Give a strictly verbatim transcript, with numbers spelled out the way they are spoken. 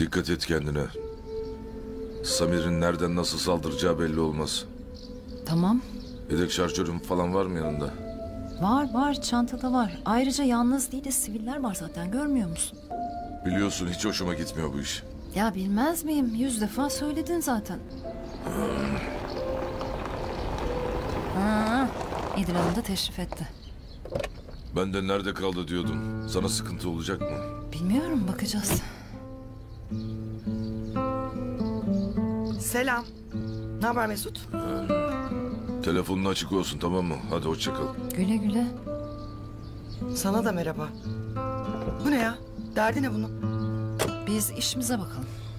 Dikkat et kendine. Samir'in nereden nasıl saldıracağı belli olmaz. Tamam. Yedek şarjörün falan var mı yanında? Var var, çantada var. Ayrıca yalnız değiliz, siviller var zaten, görmüyor musun? Biliyorsun hiç hoşuma gitmiyor bu iş. Ya bilmez miyim? Yüz defa söyledin zaten. Ha, İdil Hanım da teşrif etti. Ben de nerede kaldı diyordum. Sana sıkıntı olacak mı? Bilmiyorum, bakacağız. Selam. Ne haber Mesut? Telefonun açık olsun, tamam mı? Hadi hoşça kal. Güle güle. Sana da merhaba. Bu ne ya? Derdi ne bunun? Biz işimize bakalım.